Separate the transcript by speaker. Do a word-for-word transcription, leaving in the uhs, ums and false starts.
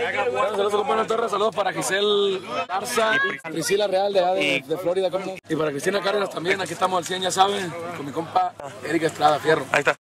Speaker 1: Saludos, compañero Torres, saludos para Giselle Garza y Priscila Real de, de, de Florida, ¿cómo no? Y para Cristina Cárdenas también, aquí estamos al cien, ya saben, con mi compa Eric Estrada, fierro.
Speaker 2: Ahí está.